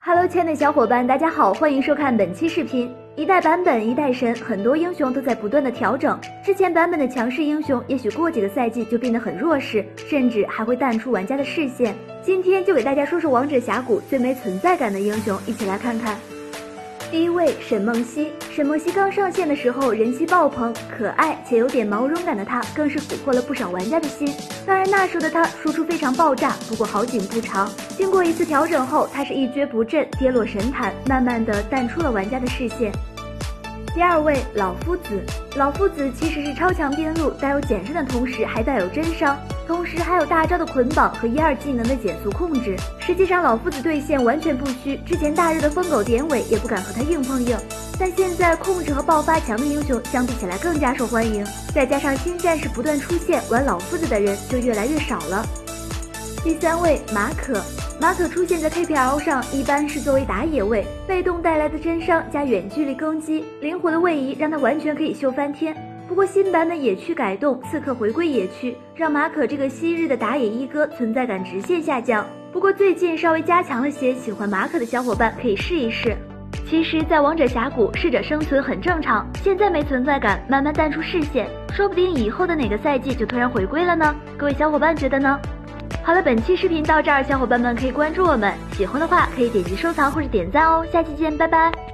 Hello， 亲爱的小伙伴，大家好，欢迎收看本期视频。一代版本一代神，很多英雄都在不断的调整。之前版本的强势英雄，也许过几个赛季就变得很弱势，甚至还会淡出玩家的视线。今天就给大家说说王者峡谷最没存在感的英雄，一起来看看。第一位沈梦溪，沈梦溪刚上线的时候人气爆棚，可爱且有点毛绒感的她，更是俘获了不少玩家的心。当然那时候的她输出非常爆炸，不过好景不长，经过一次调整后，她是一蹶不振，跌落神坛，慢慢的淡出了玩家的视线。第二位老夫子，老夫子其实是超强边路，带有减伤的同时还带有真伤，同时还有大招的捆绑和1、2技能的减速控制。实际上老夫子对线完全不虚，之前大热的疯狗典韦也不敢和他硬碰硬，但现在控制和爆发强的英雄相比起来更加受欢迎，再加上新战士不断出现，玩老夫子的人就越来越少了。第三位马可，马可出现在 KPL 上一般是作为打野位，被动带来的真伤加远距离攻击，灵活的位移让他完全可以秀翻天。不过新版的野区改动，刺客回归野区，让马可这个昔日的打野一哥存在感直线下降。不过最近稍微加强了些，喜欢马可的小伙伴可以试一试。其实在王者峡谷适者生存很正常，现在没存在感，慢慢淡出视线，说不定以后的哪个赛季就突然回归了呢？各位小伙伴觉得呢？好了，本期视频到这儿，小伙伴们可以关注我们，喜欢的话可以点击收藏或者点赞哦，下期见，拜拜。